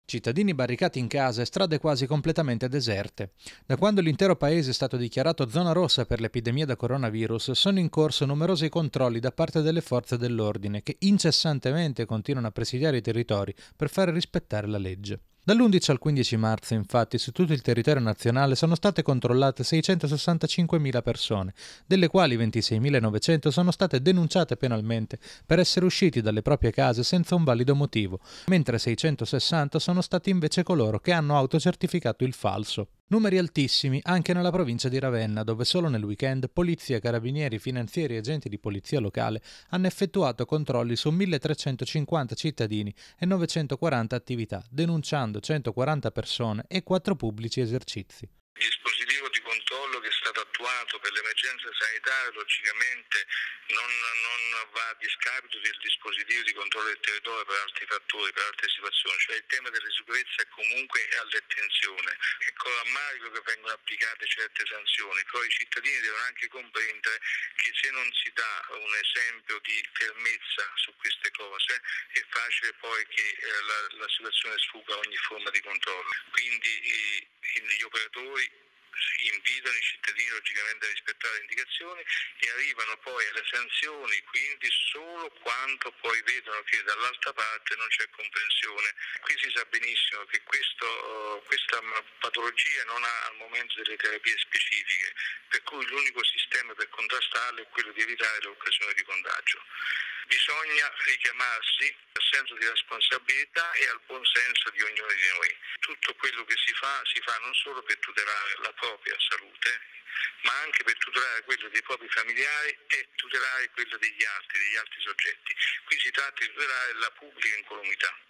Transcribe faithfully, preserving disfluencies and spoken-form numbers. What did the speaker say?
Cittadini barricati in casa e strade quasi completamente deserte. Da quando l'intero paese è stato dichiarato zona rossa per l'epidemia da coronavirus, sono in corso numerosi controlli da parte delle forze dell'ordine che incessantemente continuano a presidiare i territori per fare rispettare la legge. Dall'undici al quindici marzo, infatti, su tutto il territorio nazionale sono state controllate seicentosessantacinquemila persone, delle quali ventiseiemilanovecento sono state denunciate penalmente per essere usciti dalle proprie case senza un valido motivo, mentre seicentosessanta sono stati invece coloro che hanno autocertificato il falso. Numeri altissimi anche nella provincia di Ravenna, dove solo nel weekend polizia, carabinieri, finanzieri e agenti di polizia locale hanno effettuato controlli su milletrecentocinquanta cittadini e novecentoquaranta attività, denunciando centoquaranta persone e quattro pubblici esercizi. Il dispositivo di controllo che è stato attuato per l'emergenza sanitaria logicamente non, non va a discapito del dispositivo di controllo del territorio per altri fattori, per altre situazioni, cioè il tema della sicurezza è comunque all'attenzione e con rammarico che vengono applicate certe sanzioni, però i cittadini devono anche comprendere che se non si dà un esempio di fermezza su queste cose è facile poi che eh, la, la situazione sfugga a ogni forma di controllo. Quindi eh, gli operatori invitano i cittadini logicamente a rispettare le indicazioni e arrivano poi alle sanzioni, quindi solo quando poi vedono che dall'altra parte non c'è comprensione. Qui si sa benissimo che questo, questa patologia non ha al momento delle terapie specifiche, per cui l'unico sistema per contrastarla è quello di evitare l'occasione di contagio. Bisogna richiamarsi al senso di responsabilità e al buon senso di ognuno di noi. Tutto quello che si fa, si fa non solo per tutelare la propria salute, ma anche per tutelare quello dei propri familiari e tutelare quello degli altri, degli altri soggetti. Qui si tratta di tutelare la pubblica incolumità.